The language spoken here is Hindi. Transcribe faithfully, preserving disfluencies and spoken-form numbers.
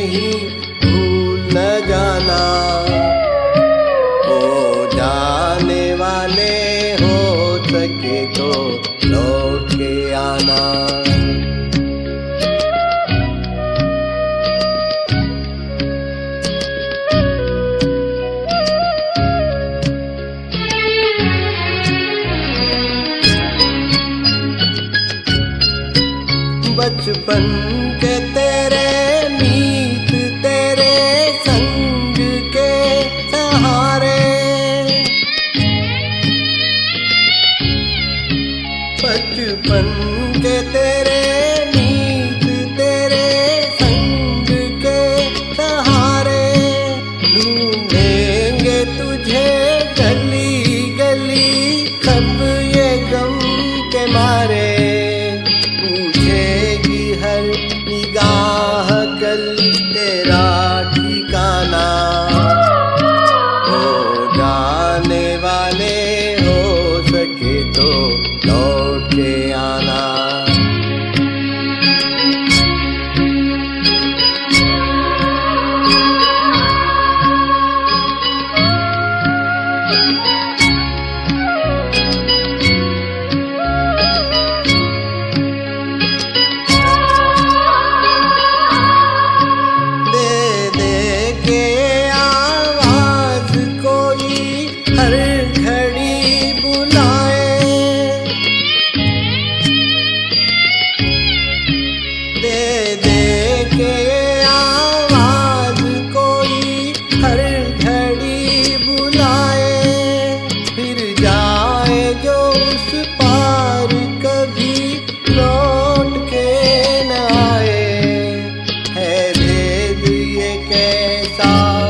कहीं भूल न जाना। ओ जाने वाले हो सके तो लौट के आना। बचपन के तेरे मीत तेरे संग के सहारे, बचपन के तेरे मीत तेरे संग के सहारे, ढूंढेंगे तुझे गली गली सब ये गम के मारे। हर निगाह कल तेरा ठिकाना। हो जाने वाले हो सके तो लौट के आना। हर घड़ी बुलाए, दे दे के आवाज कोई हर घड़ी बुलाए। फिर जाए जो उस पार कभी लौट के न आए। है भेद ये कैसा